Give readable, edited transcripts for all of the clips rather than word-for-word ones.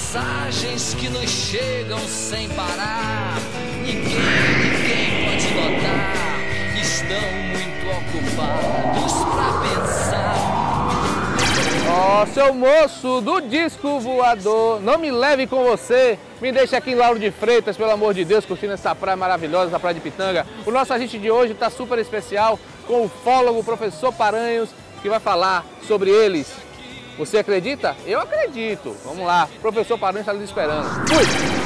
mensagens que nos chegam sem parar. Ninguém pode notar que estão muito ocupados pra pensar. Ó, seu moço do disco voador, não me leve com você, me deixe aqui em Lauro de Freitas, pelo amor de Deus, curtindo essa praia maravilhosa, essa praia de Pitanga. O nosso agente de hoje está super especial com o ufólogo, professor Paranhos, que vai falar sobre eles. Você acredita? Eu acredito. Vamos lá, professor Paranhos está ali esperando. Fui!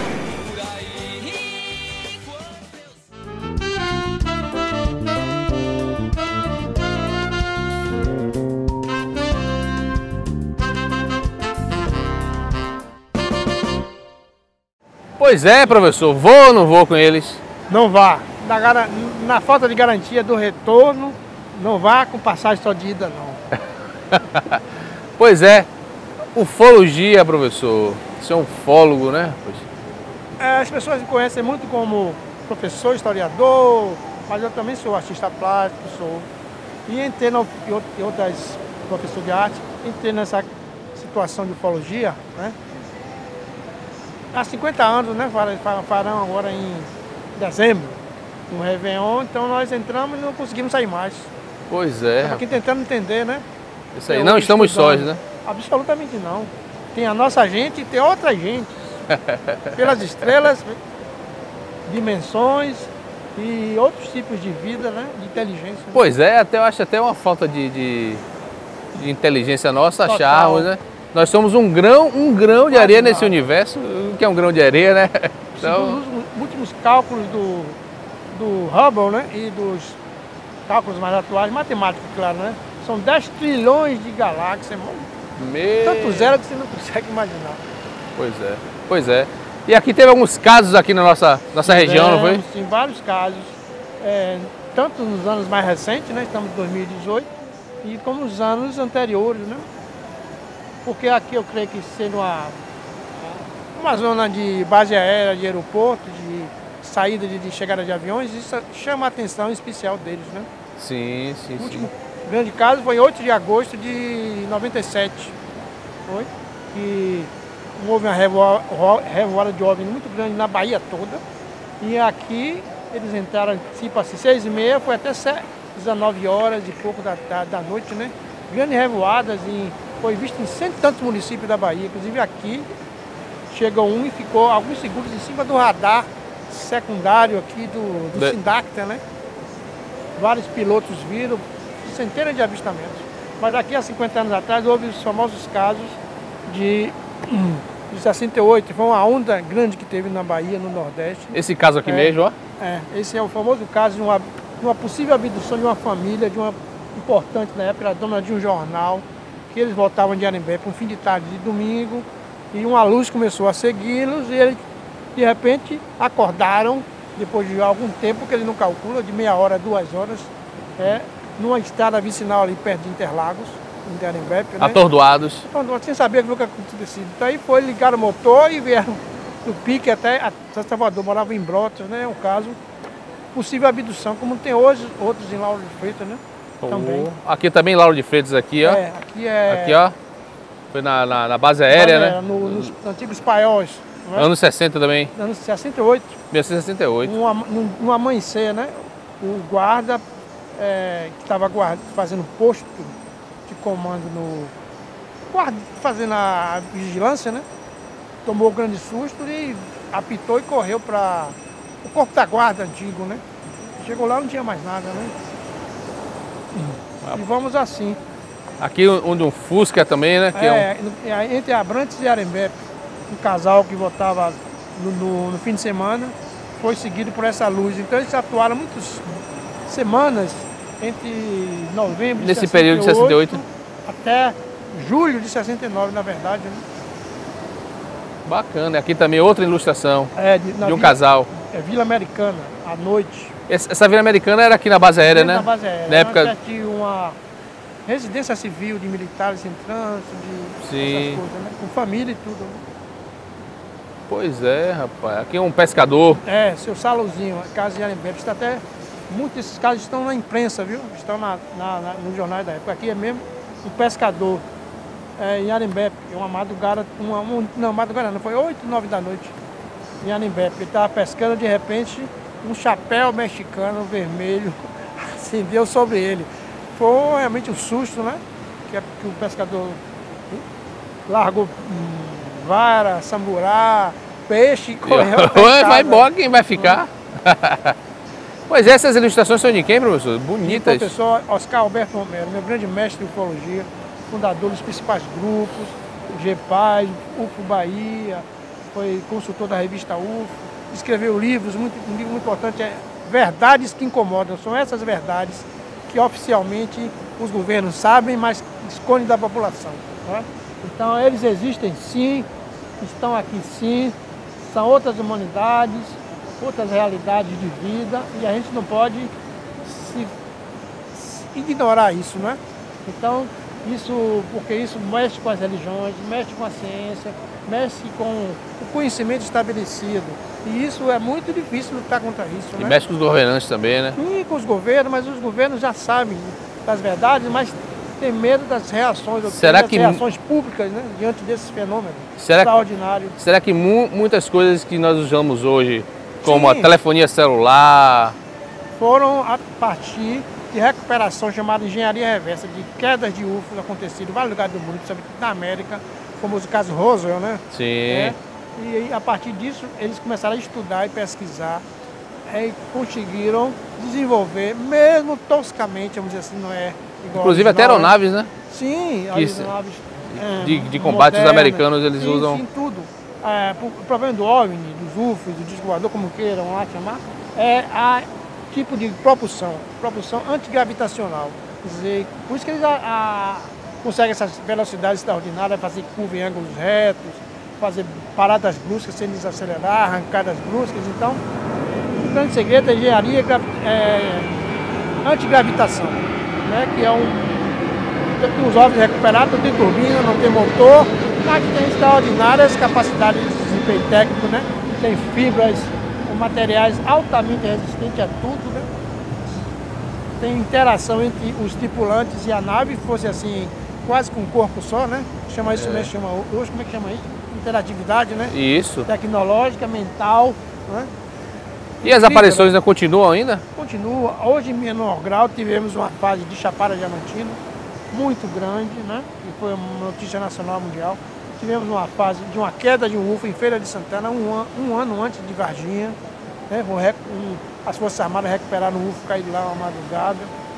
Pois é, professor, vou ou não vou com eles? Não vá. Na falta de garantia do retorno, não vá com passagem só de ida, não. Pois é, ufologia, professor. Você é um ufólogo, né? As pessoas me conhecem muito como professor, historiador, mas eu também sou artista plástico, E entrei em outras professor de arte, entrei nessa situação de ufologia, né? Há 50 anos, né? Farão agora em dezembro, no Réveillon, então nós entramos e não conseguimos sair mais. Pois é. Estamos aqui tentando entender, né? Isso aí, não estamos sós, né? Absolutamente não. Tem a nossa gente e tem outra gente. Pelas estrelas, dimensões e outros tipos de vida, né? De inteligência. Pois é, eu acho até uma falta de inteligência nossa acharmos, né? Nós somos um grão de areia nesse universo. O que é um grão de areia, né? Então... Os últimos cálculos do Hubble, né? E dos cálculos mais atuais, matemáticos, claro, né? São 10 trilhões de galáxias. Tanto zero que você não consegue imaginar. Pois é. E aqui teve alguns casos aqui na nossa região, não foi? Sim, vários casos. Tanto nos anos mais recentes, né? Estamos em 2018, e como nos anos anteriores, né? Porque aqui eu creio que sendo uma zona de base aérea, de aeroporto, de saída de chegada de aviões, isso chama a atenção especial deles, né? Sim. O último grande caso foi em 8 de agosto de 97, foi, que houve uma revoada de OVNI muito grande na Bahia toda, e aqui eles entraram, tipo assim, 6h30, foi até 19 horas e pouco da noite, né? Grandes revoadas, foi visto em 100 e tantos municípios da Bahia, inclusive aqui, chegou um e ficou alguns segundos em cima do radar secundário aqui do Sindacta, né? Vários pilotos viram, centenas de avistamentos. Mas aqui há 50 anos atrás houve os famosos casos de 68, foi uma onda grande que teve na Bahia, no Nordeste. Esse caso aqui mesmo, ó? Esse é o famoso caso de uma possível abdução de uma família, de uma importante na época, era dona de um jornal, que eles voltavam de Arembé para um fim de tarde de domingo, e uma luz começou a segui-los, e eles, de repente, acordaram, depois de algum tempo, que eles não calculam, de meia hora, 2 horas, numa estrada vicinal ali perto de Interlagos, em Arembé, né? Atordoados. Sem saber o que tinha acontecido. Então aí ligaram o motor e vieram do Pique até Salvador, moravam em Brotas, né? É um caso possível abdução, como tem hoje outros em Lauro de Freitas, né? Também. Aqui também Lauro de Freitas, aqui, ó. Aqui, ó. Foi na base aérea, né? Nos antigos paióis. Né? Anos 60 também. Anos 68. 1968. No amanhecer, né? O guarda que estava fazendo posto de comando fazendo a vigilância, né? Tomou um grande susto e apitou e correu para o corpo da guarda antigo, né? Chegou lá, não tinha mais nada, né? E vamos assim. Aqui onde um Fusca também, né? Que entre Abrantes e Arembé, um casal que voltava no fim de semana, foi seguido por essa luz. Então eles atuaram muitas semanas, entre novembro de 68, período de 68 até julho de 69, na verdade, né? Bacana. Aqui também outra ilustração de um casal. Vila Americana, à noite. Essa Vila Americana era aqui na base aérea, né? Na base aérea. Na época tinha uma residência civil de militares em trânsito, essas coisas, né? Com família e tudo. Né? Pois é, rapaz. Aqui é um pescador. Seu Salozinho, a casa de Arembé. Está até, muitos desses casos estão na imprensa, viu? Estão nos jornais da época. Aqui é mesmo um pescador. em Arembepe, uma madrugada, não, madrugada não, foi 8, 9 da noite, em Arembepe. Ele estava pescando, de repente, um chapéu mexicano vermelho acendeu sobre ele. Foi realmente um susto, né? Que o pescador largou vara, samburá, peixe, correu. Vai embora, quem vai ficar? Pois essas ilustrações são de quem, professor? Bonitas. O professor Oscar Alberto Romero, meu grande mestre de ufologia, fundador dos principais grupos, o GEPAS, UFO Bahia, foi consultor da revista UFO, escreveu livros, um livro muito importante, é Verdades que Incomodam. São essas verdades que oficialmente os governos sabem, mas escondem da população. Tá? Então eles existem sim, estão aqui sim, são outras humanidades, outras realidades de vida, e a gente não pode ignorar isso, né? Então, porque isso mexe com as religiões, mexe com a ciência, mexe com o conhecimento estabelecido. E isso é muito difícil lutar contra isso, E né? mexe com os governantes também, né? E com os governos, mas os governos já sabem das verdades, mas tem medo das reações, das reações públicas, né, diante desses fenômenos extraordinários. Será que muitas coisas que nós usamos hoje, como a telefonia celular, foram a partir de recuperação chamada engenharia reversa, de quedas de UFOs acontecidas em vários lugares do mundo, principalmente na América, o famoso caso Roswell, né? Sim. E a partir disso eles começaram a estudar e pesquisar e conseguiram desenvolver, mesmo toscamente, vamos dizer assim, não é igual. Inclusive até aeronaves, né? Sim, aeronaves de combates modernas, americanos, eles usam. Sim, tudo. O problema do OVNI, dos UFOs, do disco voador, como queiram lá chamar, é a tipo de propulsão antigravitacional. Quer dizer, por isso que eles conseguem essas velocidades extraordinárias, fazer curva em ângulos retos, fazer paradas bruscas sem desacelerar, arrancadas bruscas. Então, o grande segredo é a engenharia antigravitação, né? Que é os OVNIs recuperados, não tem turbina, não tem motor, mas tem extraordinárias capacidades de desempenho técnico, né? Tem fibras, materiais altamente resistentes a tudo, né? Tem interação entre os tripulantes e a nave, fosse assim, quase com um corpo só, né? Chama isso mesmo, chama hoje, como é que chama isso? Interatividade, né? Isso. Tecnológica, mental, né? E as aparições ainda continuam ainda? Continua. Hoje, em menor grau, tivemos uma fase de Chapada Diamantina muito grande, né? E foi uma notícia nacional mundial. Tivemos uma fase de uma queda de um UFO em Feira de Santana, um ano antes de Varginha. Né? As Forças Armadas recuperaram o UFO caído lá uma madrugada.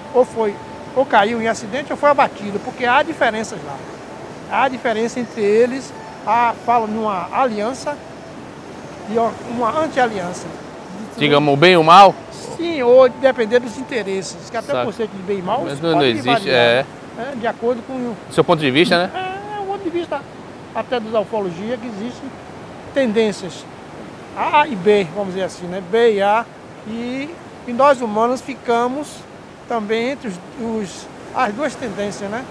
Ou caiu em acidente ou foi abatido, porque há diferenças lá. Há diferença entre eles, falam numa aliança e uma anti-aliança. Digamos, o bem e o mal? Sim, ou depender dos interesses, que até o conceito de bem e mal mas não existe, de acordo com o seu ponto de vista, né? O ponto de vista até da ufologia, que existem tendências A e B, vamos dizer assim, né? B e A, e nós humanos ficamos também entre as duas tendências, né?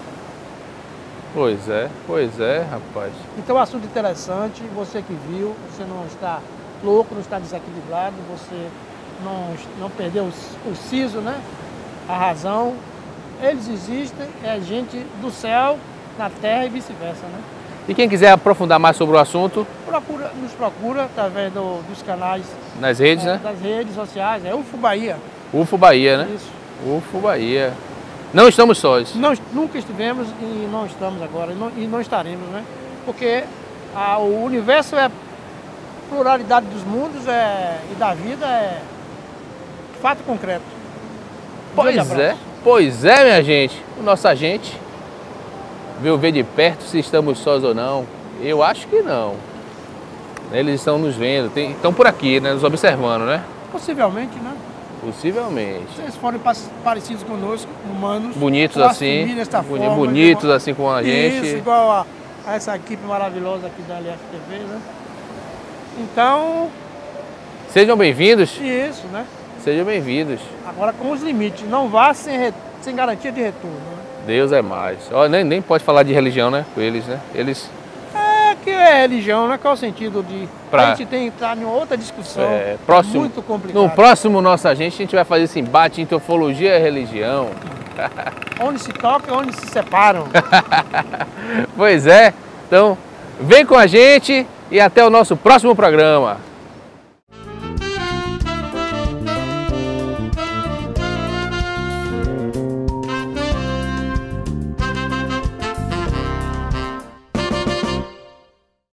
Pois é, rapaz. Então, assunto interessante, você que viu, você não está louco, não está desequilibrado, você não perdeu o siso, né? A razão. Eles existem, é gente do céu, na terra e vice-versa, né? E quem quiser aprofundar mais sobre o assunto? Nos procura através dos canais. Nas redes, né? Das redes sociais, é UFO Bahia. UFO Bahia, né? Isso. UFO Bahia. Não estamos sós. Nunca estivemos e não estamos agora, e não estaremos, né? Porque o universo é pluralidade dos mundos e da vida é fato concreto. Pois é, minha gente. O nosso agente veio ver de perto se estamos sós ou não. Eu acho que não. Eles estão nos vendo, estão por aqui, né? Nos observando, né? Possivelmente, né? Possivelmente. Se eles forem parecidos conosco, humanos. Bonitos assim. Bonitos assim com a gente. Isso, igual a essa equipe maravilhosa aqui da LFTV, né? Então... Sejam bem-vindos. Isso, né? Sejam bem-vindos. Agora com os limites, não vá sem garantia de retorno, né? Deus é mais. Ó, nem pode falar de religião, né? Com eles, né? Eles... que é religião, né? Qual é o sentido de... A gente tem que entrar em outra discussão muito complicada. No próximo nosso agente, a gente vai fazer esse embate entre ufologia e religião. Onde se toca, onde se separam. Pois é, então vem com a gente e até o nosso próximo programa.